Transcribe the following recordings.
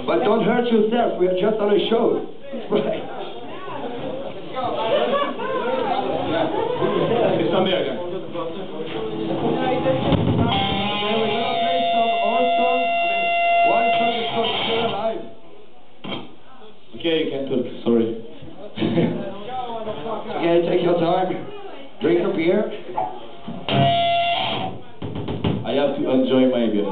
But don't hurt yourself, we are just on a show. Right. It's on there again. Okay, you can talk, sorry. Okay, take your time. Drink a beer. I have to enjoy my beer.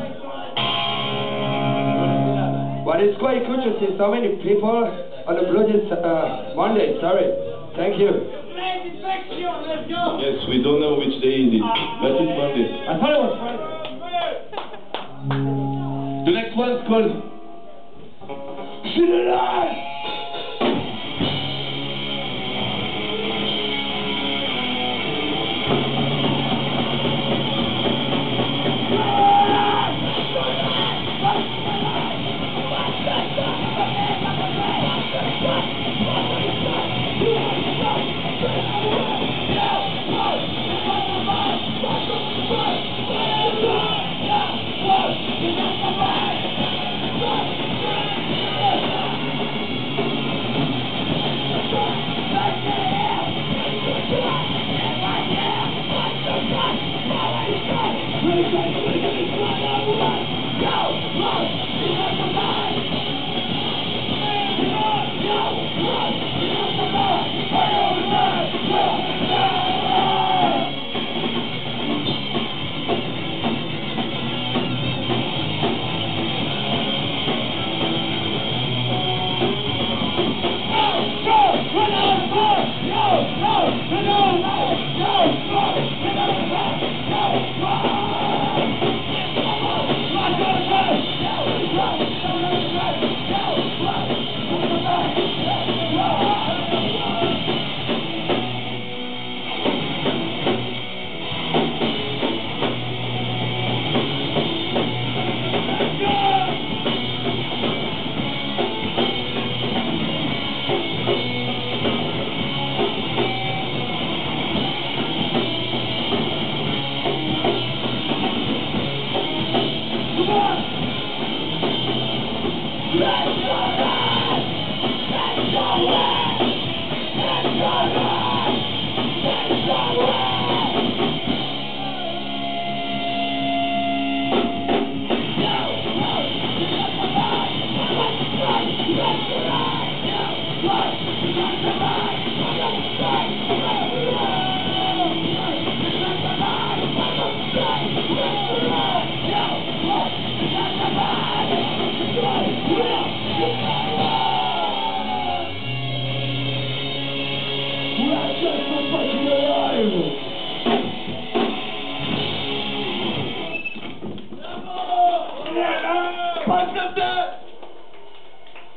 But it's quite good to see so many people on a bloody Monday, sorry. Thank you. Yes, we don't know which day it is, but it's Monday. I thought it was Friday. The next one's called Still Alive!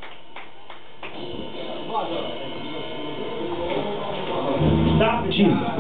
Stop it, Jesus.